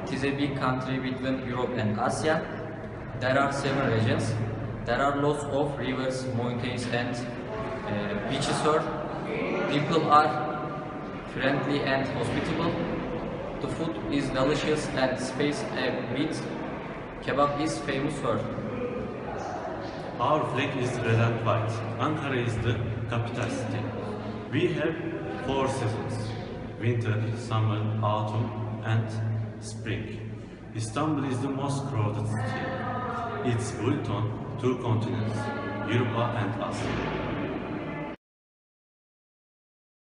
It is a big country between Europe and Asia. There are 7 regions. There are lots of rivers, mountains and beaches here. People are friendly and hospitable. The food is delicious and spicy a bit. Kebab is famous here. Our flag is red and white. Ankara is the capital city. We have 4 seasons: winter, summer, autumn, and spring. Istanbul is the most crowded city. It's built on 2 continents, Europe and Asia.